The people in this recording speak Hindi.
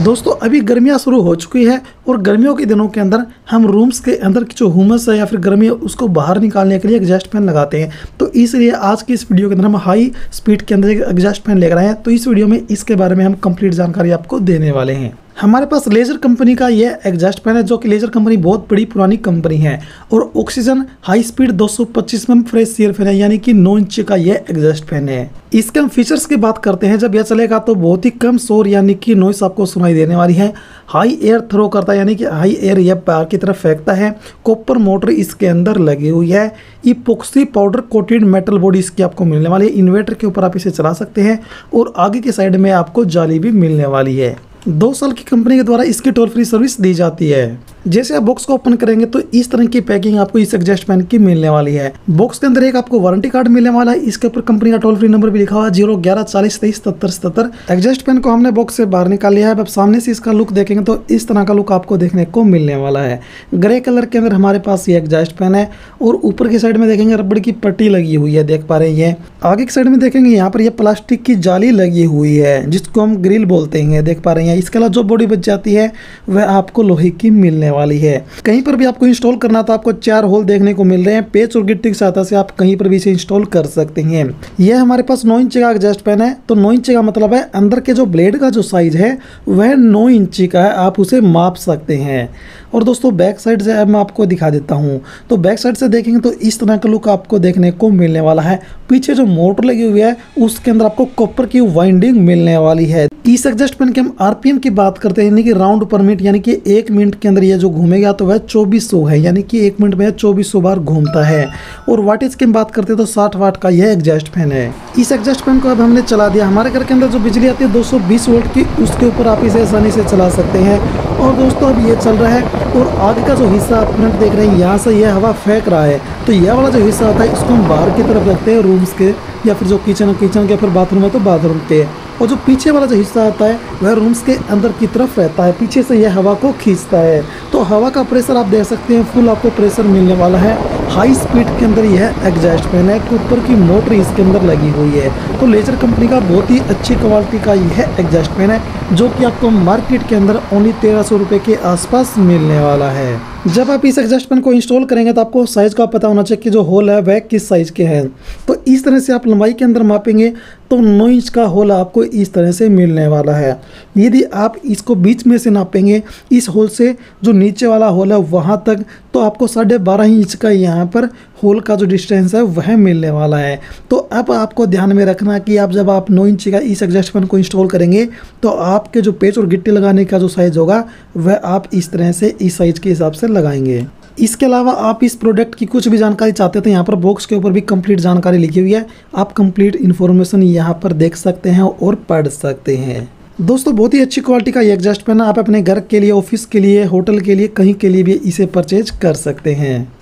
दोस्तों अभी गर्मियाँ शुरू हो चुकी है और गर्मियों के दिनों के अंदर हम रूम्स के अंदर की जो हुमस है या फिर गर्मी है उसको बाहर निकालने के लिए एग्जॉस्ट फैन लगाते हैं। तो इसलिए आज की इस वीडियो के अंदर हम हाई स्पीड के अंदर एक एग्जॉस्ट फैन लेकर आए हैं। तो इस वीडियो में इसके बारे में हम कंप्लीट जानकारी आपको देने वाले हैं। हमारे पास लेजर कंपनी का यह एग्जॉस्ट फैन है, जो कि लेजर कंपनी बहुत बड़ी पुरानी कंपनी है और oxygen high speed 225 mm fresh air fan है, यानी कि 9 इंच का यह एग्जॉस्ट फैन है। इसके हम फीचर्स की बात करते हैं। जब यह चलेगा तो बहुत ही कम शोर यानी कि नॉइस आपको सुनाई देने वाली है। हाई एयर थ्रो करता है, यानी कि हाई एयर यह बाहर की तरफ फेंकता है। कॉपर मोटर इसके अंदर लगी हुई है। Epoxy powder coated metal body इसकी आपको मिलने वाली है। इन्वर्टर के ऊपर आप इसे चला सकते हैं और आगे की साइड में आपको जाली भी मिलने वाली है। 2 साल की कंपनी के द्वारा इसकी टोल फ्री सर्विस दी जाती है। जैसे आप बॉक्स को ओपन करेंगे तो इस तरह की पैकिंग आपको इस एग्जॉस्ट फैन की मिलने वाली है। बॉक्स के अंदर एक आपको वारंटी कार्ड मिलने वाला है। इसके ऊपर कंपनी का टोल फ्री नंबर भी लिखा हुआ है 01140237777। एग्जॉस्ट फैन को हमने बॉक्स से बाहर निकाल लिया है। अब सामने से इसका लुक देखेंगे तो इस तरह का लुक आपको देखने को मिलने वाला है। ग्रे कलर के अंदर हमारे पास ये एग्जॉस्ट फैन है और ऊपर की साइड में देखेंगे रबड़ की पट्टी लगी हुई है, देख पा रहे हैं। ये आगे की साइड में देखेंगे यहाँ पर ये प्लास्टिक की जाली लगी हुई है जिसको हम ग्रिल बोलते हैं, देख पा रहे हैं। इसके अलावा जो बॉडी बच जाती है वह आपको लोहे की मिलने वाली है। कहीं पर भी आपको इंस्टॉल करना तो आपको 4 होल देखने को मिल रहे हैं। पेच और गिट्टी की सहायता से आप कहीं पर भी इसे इंस्टॉल कर सकते हैं। यह हमारे पास 9 इंच का एग्जॉस्ट फैन है। तो 9 इंच का मतलब है अंदर के जो ब्लेड का जो साइज है वह 9 इंच का है, आप उसे माप सकते हैं। और दोस्तों बैक साइड से अब मैं आपको दिखा देता हूं। तो बैक साइड से देखेंगे तो इस तरह का लुक आपको देखने को मिलने वाला है। पीछे जो मोटर लगी हुई है उसके अंदर आपको कॉपर की वाइंडिंग मिलने वाली है। इस एग्जॉस्ट फैन के हम आरपीएम की बात करते हैं, यानी कि राउंड पर मिनट, यानी कि 1 मिनट के अंदर ये जो घूमेगा तो वह 2400 है, यानी कि 1 मिनट में 2400 बार घूमता है। और वाटेज की हम बात करते हैं तो 60 वाट का यह एग्जॉस्ट फैन है। इस एग्जॉस्ट फैन को अब हमने चला दिया। हमारे घर के अंदर जो बिजली आती है 220 वोल्ट की, उसके ऊपर आप इसे आसानी से चला सकते हैं। और दोस्तों अब ये चल रहा है और आगे का जो हिस्सा आप फ्रंट देख रहे हैं यहाँ से यह हवा फेंक रहा है। तो यह वाला जो हिस्सा आता है इसको हम बाहर की तरफ रखते हैं रूम्स के, या फिर जो किचन के, फिर बाथरूम है तो बाथरूम के। और जो पीछे वाला जो हिस्सा आता है वह रूम्स के अंदर की तरफ रहता है। पीछे से यह हवा को खींचता है। तो हवा का प्रेशर आप देख सकते हैं, फुल आपको प्रेशर मिलने वाला है। हाई स्पीड के अंदर यह एग्जॉस्ट फैन है। ऊपर की मोटर इसके अंदर लगी हुई है। तो लेजर कंपनी का बहुत ही अच्छी क्वालिटी का यह एग्जॉस्ट फैन है, जो कि आपको मार्केट के अंदर ओनली 1300 रुपये के आसपास मिलने वाला है। जब आप इस एग्जॉस्ट फैन को इंस्टॉल करेंगे तो आपको साइज़ का पता होना चाहिए कि जो होल है वह किस साइज़ के हैं। तो इस तरह से आप लंबाई के अंदर मापेंगे तो 9 इंच का होल आपको इस तरह से मिलने वाला है। यदि आप इसको बीच में से नापेंगे इस होल से जो नीचे वाला होल है वहाँ तक, तो आपको 12.5 इंच का यहाँ पर होल का जो डिस्टेंस है वह मिलने वाला है। तो अब आपको ध्यान में रखना कि आप जब आप 9 इंच का इस एग्जॉस्ट फैन को इंस्टॉल करेंगे तो आपके जो पेच और गिट्टी लगाने का जो साइज़ होगा वह आप इस तरह से इस साइज़ के हिसाब से लगाएंगे। इसके अलावा आप इस प्रोडक्ट की कुछ भी जानकारी चाहते हैं तो यहाँ पर बॉक्स के ऊपर भी कंप्लीट जानकारी लिखी हुई है। आप कंप्लीट इन्फॉर्मेशन यहाँ पर देख सकते हैं और पढ़ सकते हैं। दोस्तों बहुत ही अच्छी क्वालिटी का ये एग्जॉस्ट फैन आप अपने घर के लिए, ऑफिस के लिए, होटल के लिए, कहीं के लिए भी इसे परचेज कर सकते हैं।